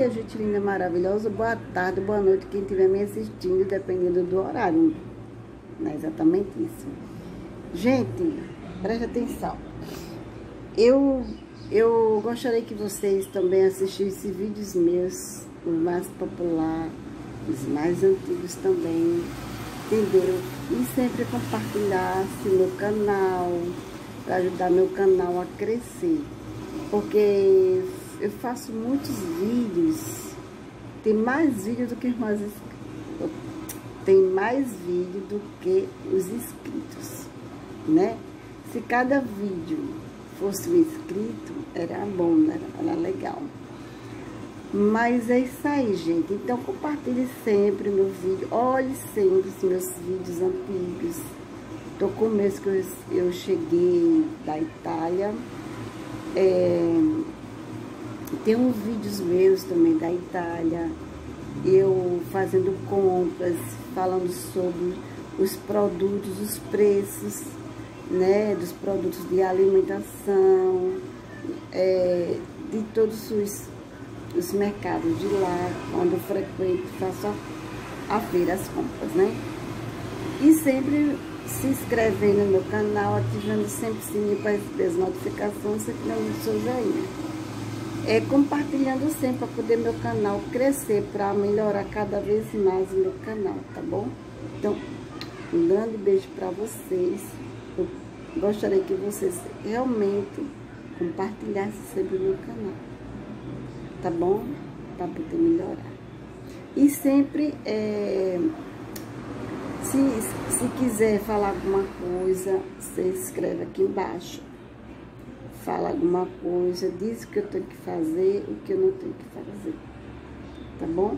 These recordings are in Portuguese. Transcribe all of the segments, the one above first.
dia, gente linda, maravilhosa. Boa tarde, boa noite, quem estiver me assistindo, dependendo do horário. Não é exatamente isso. Gente, preste atenção. Eu gostaria que vocês também assistissem vídeos meus, os mais populares, os mais antigos também, entendeu? E sempre compartilhasse meu canal, para ajudar meu canal a crescer. Porque eu faço muitos vídeos, tem mais vídeos do que os inscritos, né? Se cada vídeo fosse um inscrito, era bom, né? Era legal. Mas é isso aí, gente. Então, compartilhe sempre meu vídeo. Olhe sempre os meus vídeos antigos. Do começo que eu cheguei da Itália. Tem uns vídeos meus também da Itália. Eu fazendo compras, falando sobre os produtos, os preços, né? Dos produtos de alimentação, de todos os mercados de lá, onde eu frequento, faço a feira, as compras, né? E sempre se inscrevendo no meu canal, ativando sempre o sininho para receber as notificações, sempre no seu joinha. Compartilhando sempre para poder meu canal crescer, para melhorar cada vez mais o meu canal, tá bom? Então, um grande beijo para vocês. Eu gostaria que vocês realmente compartilhassem sempre o meu canal, tá bom? Para poder melhorar. E sempre, se quiser falar alguma coisa, você escreve aqui embaixo. Fala alguma coisa, diz o que eu tenho que fazer, o que eu não tenho que fazer, tá bom?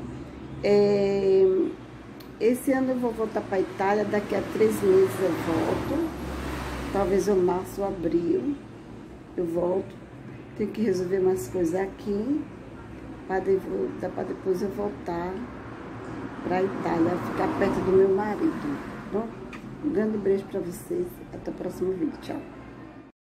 Esse ano eu vou voltar para a Itália, daqui a 3 meses eu volto, talvez em março ou abril eu volto. Tenho que resolver umas coisas aqui, para depois eu voltar para a Itália, ficar perto do meu marido, tá bom? Um grande beijo para vocês, até o próximo vídeo, tchau.